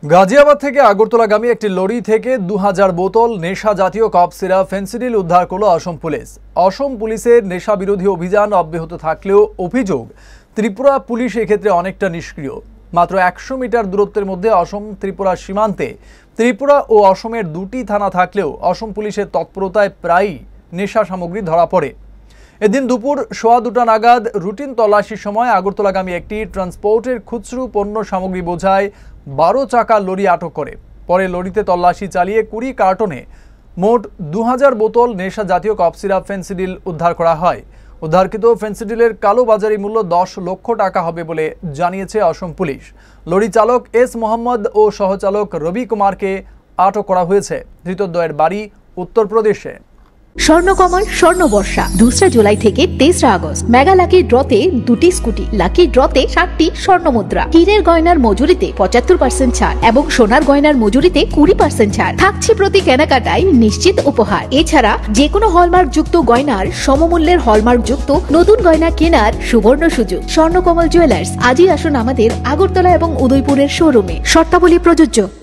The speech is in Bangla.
গাজিয়াবাদ থেকে আগরতলাগামী একটি লরি থেকে 2000 বোতল নেশা জাতীয় কফ সিরাপ ফেন্সিডিল উদ্ধার করল অসম পুলিশ। অসম পুলিশের নেশা বিরোধী অভিযান অব্যাহত থাকলেও অভিযোগ ত্রিপুরা পুলিশ এক্ষেত্রে অনেকটা নিষ্ক্রিয়। মাত্র 100 মিটার দূরত্বের মধ্যে অসম ত্রিপুরা সীমান্তে ত্রিপুরা ও অসমের দুটি থানা থাকলেও অসম পুলিশের তৎপরতায় প্রায়ই নেশা সামগ্রী ধরা পড়ে। এদিন দুপুর 2:15 নাগাদ রুটিন তল্লাশির সময় আগরতলাগামী একটি ট্রান্সপোর্টের খুচরো পণ্য সামগ্রী বোঝাই 12 চাকা লরি আটক করে। পরে লরিতে তল্লাশি চালিয়ে 20 কার্টনে মোট 2000 বোতল নেশা জাতীয় কফ সিরাপ ফেন্সিডিল উদ্ধার করা হয়। উদ্ধারকৃত ফেন্সিডিলের কালোবাজারি মূল্য 10 লক্ষ টাকা হবে বলে জানিয়েছে অসম পুলিশ। লরি চালক এস মোহাম্মদ ও সহচালক রবি কুমারকে আটক করা হয়েছে। ধৃতদ্বয়ের বাড়ি উত্তরপ্রদেশে। স্বর্ণকমল স্বর্ণবর্ষা 2 জুলাই থেকে 23 আগস্ট। মেগা লাকি ড্রতে 2টি স্কুটি, লাকি ড্রতে 7টি স্বর্ণ মুদ্রা, হীরের গয়নার মজুরিতে 75% ছাড় এবং সোনার গয়নার মজুরিতে 20% ছাড় থাকছে প্রতি কেনাকাটায় নিশ্চিত উপহার। এছাড়া যে কোনো হলমার্ক যুক্ত গয়নার সমমূল্যের হলমার্ক যুক্ত নতুন গয়না কেনার সুবর্ণ সুযোগ। স্বর্ণকমল জুয়েলার্স, আজই আসুন আমাদের আগরতলা এবং উদয়পুরের শোরুমে। শর্তাবলী প্রযোজ্য।